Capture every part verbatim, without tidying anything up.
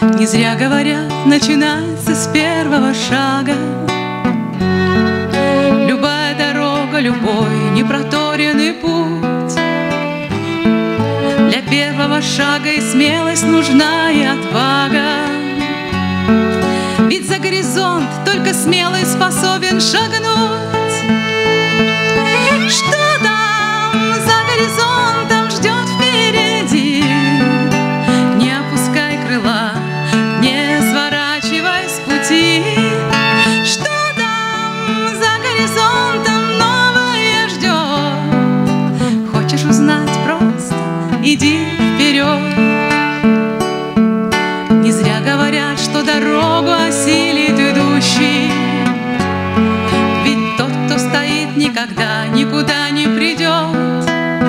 Не зря говорят, начинается с первого шага. Любая дорога, любой непроторенный путь. Для первого шага и смелость нужна, и отвага. Ведь за горизонт только смелый способен шагнуть. Что там за горизонтом ждет впереди? Не опускай крыла, не сворачивай с пути. Что там за горизонтом новое ждет? Хочешь узнать просто? Иди вперед. Не зря говорят, что дорогу осилит идущий. Ведь тот, кто стоит, никогда никуда не придет.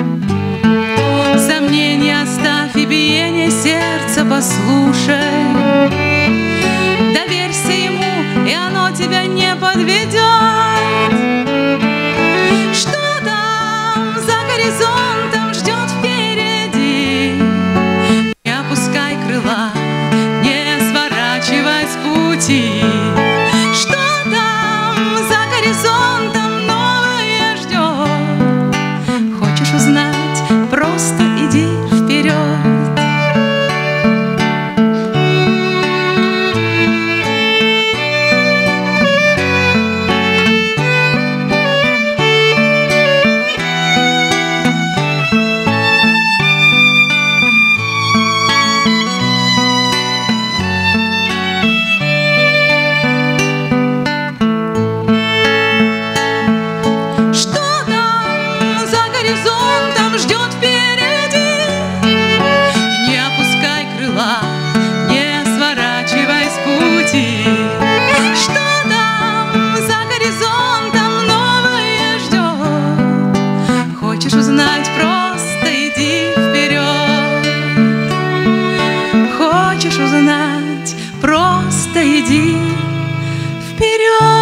Сомнения оставь и биение сердца послушай. Доверься ему, и оно тебя не подведет. Что там за горизонтом ждет впереди? Не опускай крыла, не сворачивай с пути. Что там за горизонтом новое ждет? Хочешь узнать? Просто иди вперед. Горизонтом ждет впереди. Не опускай крыла, не сворачивай с пути. Что там за горизонтом новое ждет? Хочешь узнать? Просто иди вперед. Хочешь узнать? Просто иди вперед.